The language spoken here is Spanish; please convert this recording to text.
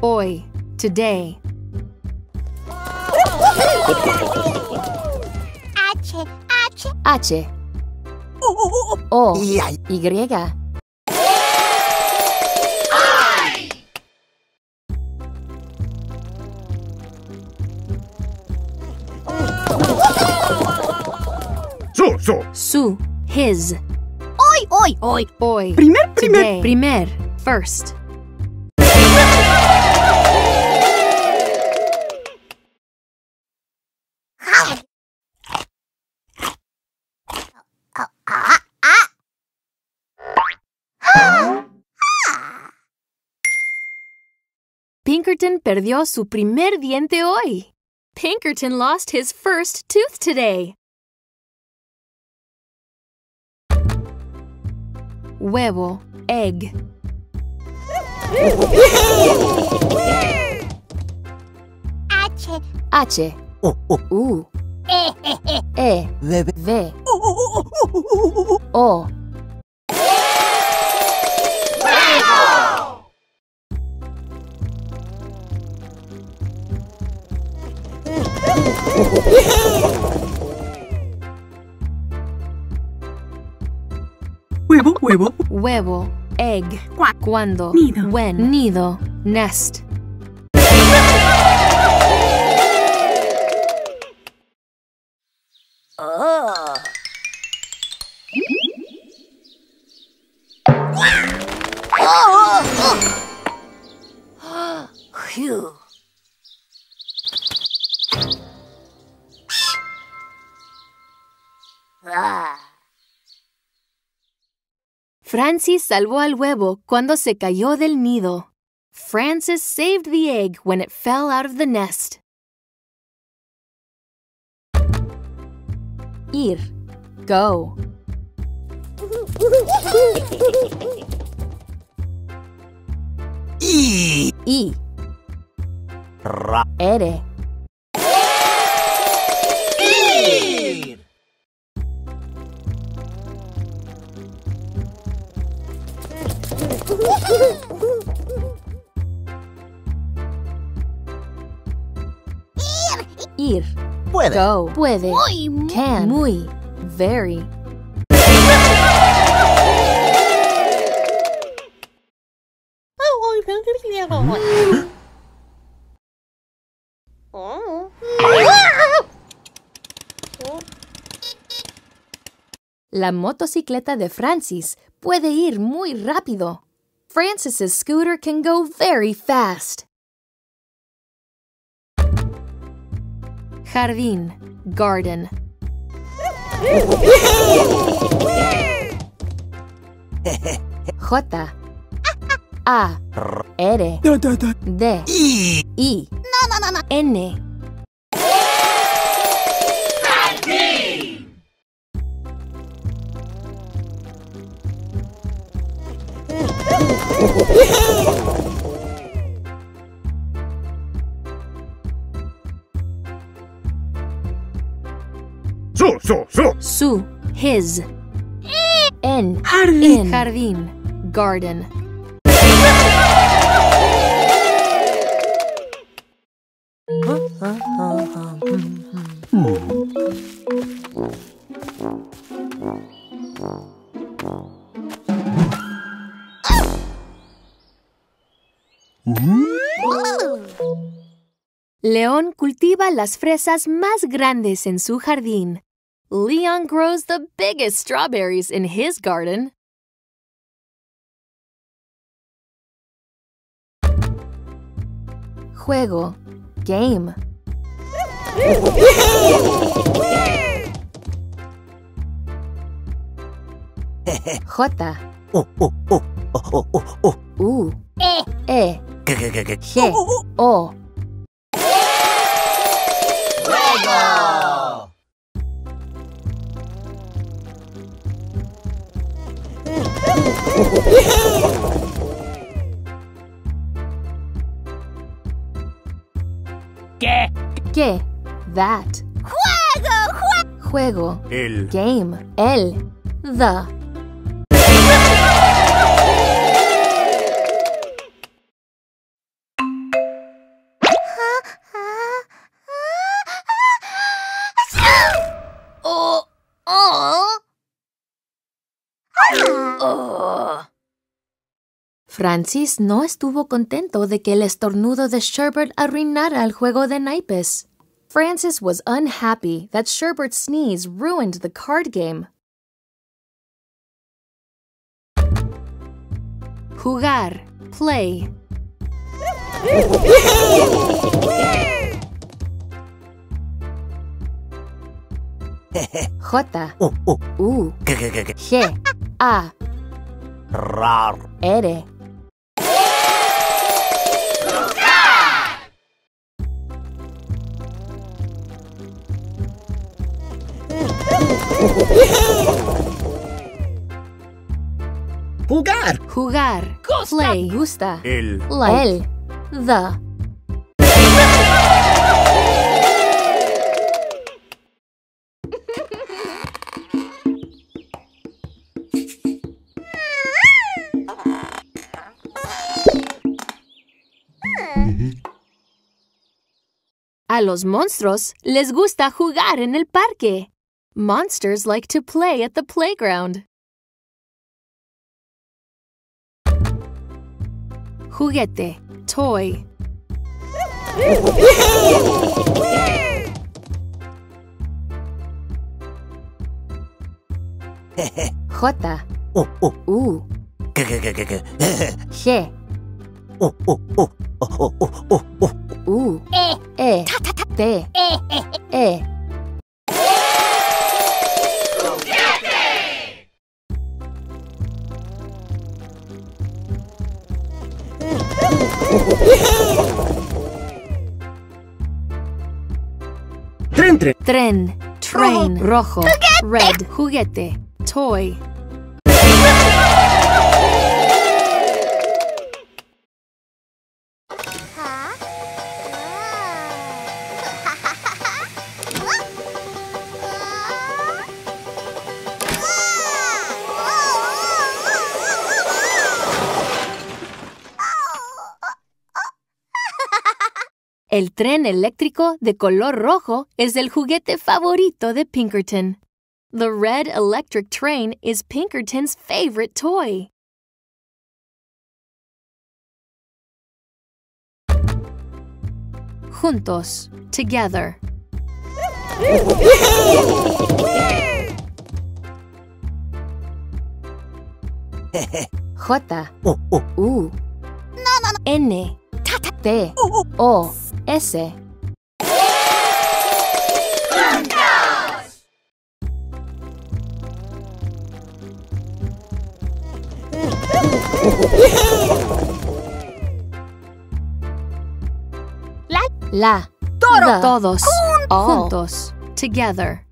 Hoy. Today. H. O. Y. Su. His. Hoy. Primer. First. Pinkerton perdió su primer diente hoy. Pinkerton lost his first tooth today. Huevo, egg. H. U. E. V. O. Huevo, egg. Cuando, nido. When, nido, nest. Phew. Francis salvó al huevo cuando se cayó del nido. Francis saved the egg when it fell out of the nest. Ir. Go. I. Ere. Ir. Puede. Go. Puede. Muy. Can. Muy. Very. La motocicleta de Francis puede ir muy rápido. Francis's scooter can go very fast. Jardín, garden. J. A. R. D. I. N. Su. His. En. Jardín. Jardín. Garden. León cultiva las fresas más grandes en su jardín. Leon grows the biggest strawberries in his garden. Juego, game. J. U. E. G. O. ¿Qué? That. Juego. El. Game. El. The. Francis no estuvo contento de que el estornudo de Sherbert arruinara el juego de naipes. Francis was unhappy that Sherbert's sneeze ruined the card game. Jugar, play. J, U, G, A, R. Jugar. Jugar, play, gusta, El. like, the. A los monstruos les gusta jugar en el parque. Monsters like to play at the playground. Juguete, toy. J, U, G, U, E, T, E. Tren, train, rojo, red, juguete, toy. El tren eléctrico de color rojo es el juguete favorito de Pinkerton. The red electric train is Pinkerton's favorite toy. Juntos, together. J, U, N, T, O, S. La. Toro. Todos. Juntos. Together.